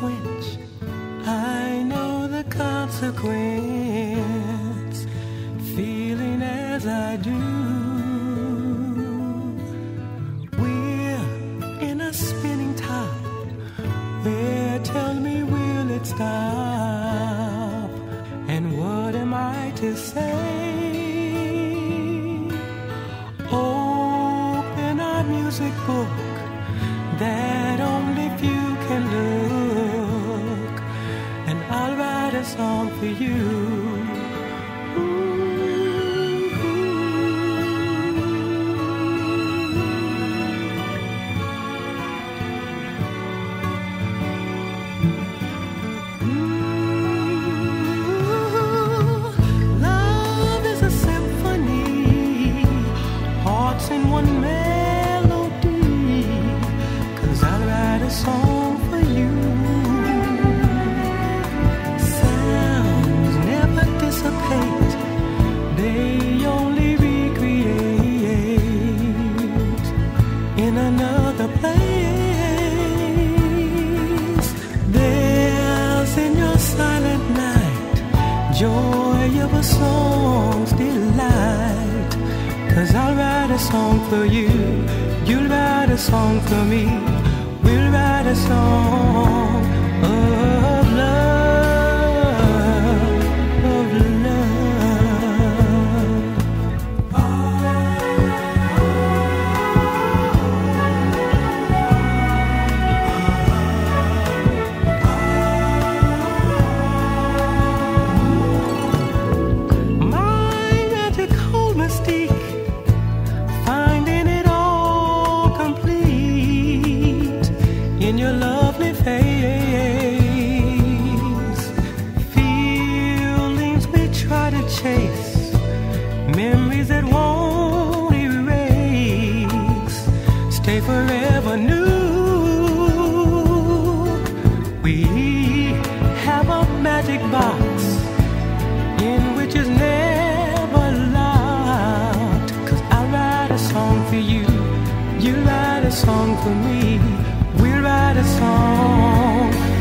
quench. I know the consequence, feeling as I do. We're in a spinning tide, where tell me will it stop? And what am I to say? Open our music book that only few can look, and I'll write a song for you. Love is a symphony, hearts in one melody, 'cause I'll write a song for you. Sounds never dissipate, they only recreate in another place. There's in your silent night joy of a song's delight, 'cause I'll write a song for you, you'll write a song for me. We'll write a song of love, of love. My magical mystique, finding it all complete in your lovely face. Feelings we try to chase, memories that won't erase, stay forever new. We have a magic box in which is never locked, 'cause I write a song for you, you write a song for me. We'll write a song